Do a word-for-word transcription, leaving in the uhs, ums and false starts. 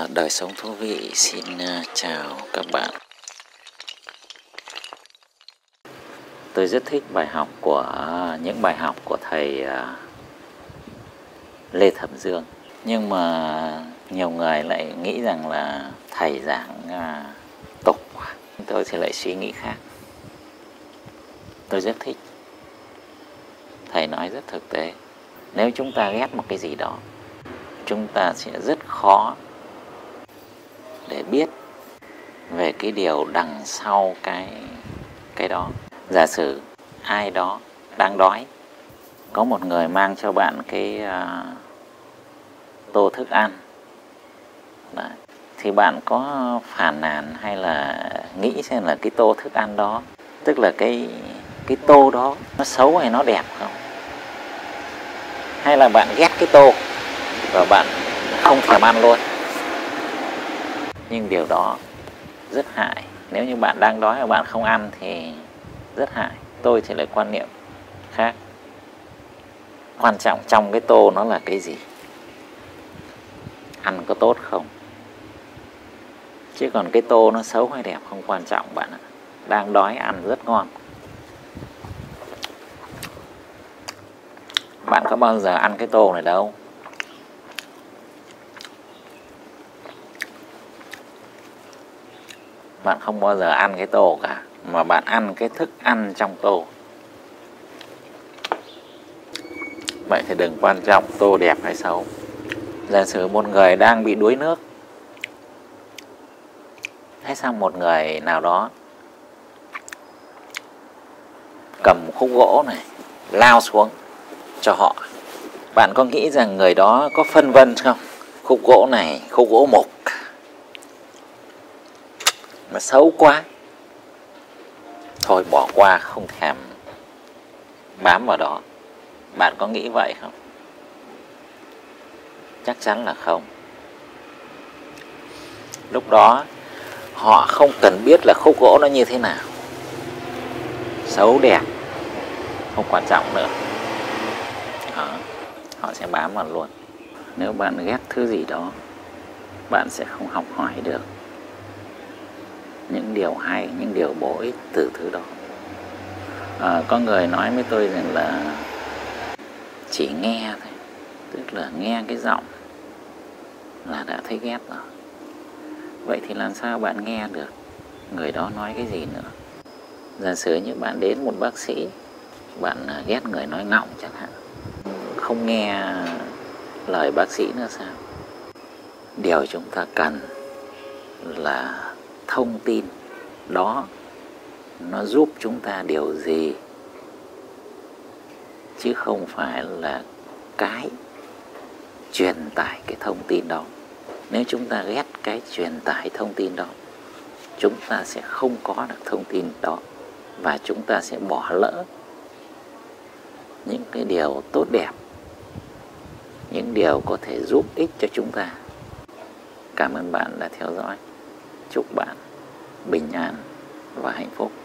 Đời sống thú vị xin chào các bạn. Tôi rất thích bài học của những bài học của thầy Lê Thẩm Dương. Nhưng mà nhiều người lại nghĩ rằng là thầy giảng tục quá. Tôi thì lại suy nghĩ khác. Tôi rất thích. Thầy nói rất thực tế. Nếu chúng ta ghét một cái gì đó, chúng ta sẽ rất khó để biết về cái điều đằng sau cái cái đó. Giả sử ai đó đang đói, có một người mang cho bạn cái uh, tô thức ăn. Đấy. Thì bạn có phàn nàn hay là nghĩ xem là cái tô thức ăn đó, tức là cái cái tô đó nó xấu hay nó đẹp không? Hay là bạn ghét cái tô và bạn không thèm ăn luôn? Nhưng điều đó rất hại. Nếu như bạn đang đói và bạn không ăn thì rất hại. Tôi thì lại quan niệm khác. Quan trọng trong cái tô nó là cái gì? Ăn có tốt không? Chứ còn cái tô nó xấu hay đẹp không quan trọng bạn ạ. Đang đói ăn rất ngon. Bạn có bao giờ ăn cái tô này đâu? Bạn không bao giờ ăn cái tô cả, mà bạn ăn cái thức ăn trong tô. Vậy thì đừng quan trọng tô đẹp hay xấu. Giả sử một người đang bị đuối nước, hay sao một người nào đó cầm một khúc gỗ này lao xuống cho họ, bạn có nghĩ rằng người đó có phân vân không? Khúc gỗ này, khúc gỗ mục mà xấu quá, thôi bỏ qua, không thèm bám vào đó. Bạn có nghĩ vậy không? Chắc chắn là không. Lúc đó họ không cần biết là khúc gỗ nó như thế nào, xấu đẹp không quan trọng nữa. Đó, họ sẽ bám vào luôn. Nếu bạn ghét thứ gì đó, bạn sẽ không học hỏi được những điều hay, những điều bổ ích từ thứ đó. À, có người nói với tôi rằng là chỉ nghe thôi, tức là nghe cái giọng là đã thấy ghét rồi. Vậy thì làm sao bạn nghe được người đó nói cái gì nữa? Giả sử như bạn đến một bác sĩ, bạn ghét người nói ngọng chẳng hạn, không nghe lời bác sĩ nữa sao? Điều chúng ta cần là thông tin đó nó giúp chúng ta điều gì, chứ không phải là cái truyền tải cái thông tin đó. Nếu chúng ta ghét cái truyền tải thông tin đó, chúng ta sẽ không có được thông tin đó, và chúng ta sẽ bỏ lỡ những cái điều tốt đẹp, những điều có thể giúp ích cho chúng ta. Cảm ơn bạn đã theo dõi. Chúc bạn bình an và hạnh phúc.